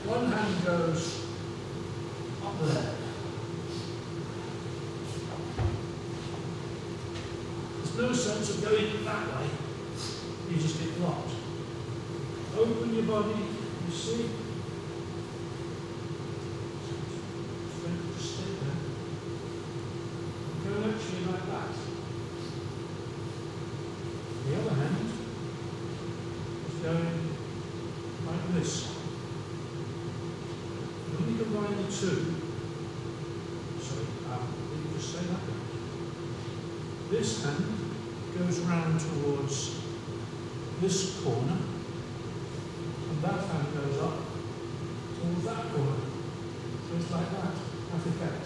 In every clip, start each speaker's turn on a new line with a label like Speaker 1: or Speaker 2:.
Speaker 1: one hand goes up there. There's no sense of going that way, you just get locked. Open your body, you see? Just stay there. Go actually like that. The other hand is going like this. When you combine the two, sorry, you just stay that way. This hand goes round towards this corner, and that hand goes up towards that corner. So it's like that effect.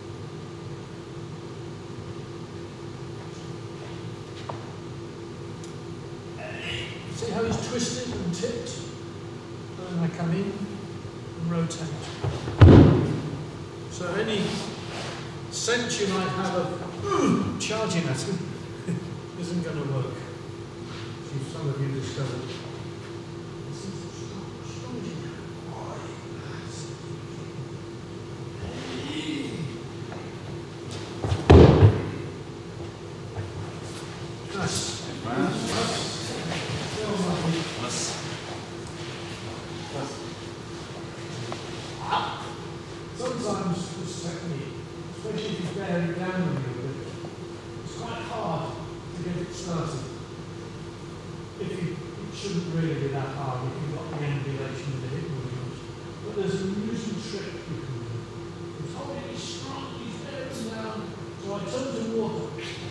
Speaker 1: See how he's twisted and tipped? And then I come in and rotate. So any sense you might have of charging at him isn't going to work. See, some of you discovered. Sometimes this technique, especially if you bear it down a little bit, it's quite hard to get it started. It shouldn't really be that hard if you've got the angulation of the hip movement. But there's a useful trick you can do. It's holding strong, he's bearing down, so I turn to water.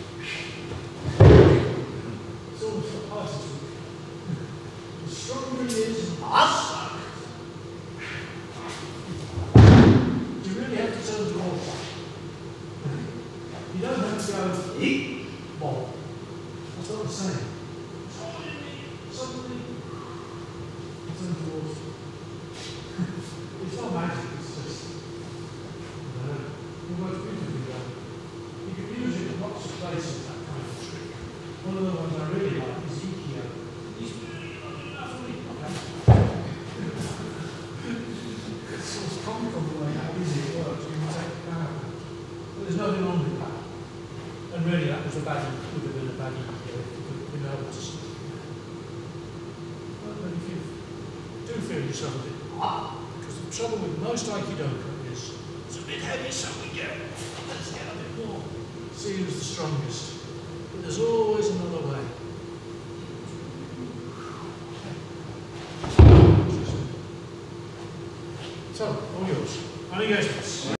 Speaker 1: It's almost a party trick. The stronger he is, you don't have to go, eat, bob. That's what I'm saying. It's holding me, suddenly, I turn towards. It's not magic, it's just, it works beautifully well. You can use it in lots of places, that kind of trick. One of the ones I really like is Ikea. He's really not enough for me. It's comical the way how easy it works when you take the power. But there's nothing wrong with that. And really that was a baddie, would have been a baddie if you could know what to see. But if you do feel yourself a bit, because the trouble with most Aikidoka is, it's a bit heavy, so we go, let's get a bit more. See who's the strongest. But there's always another way. So, all yours. Arigato.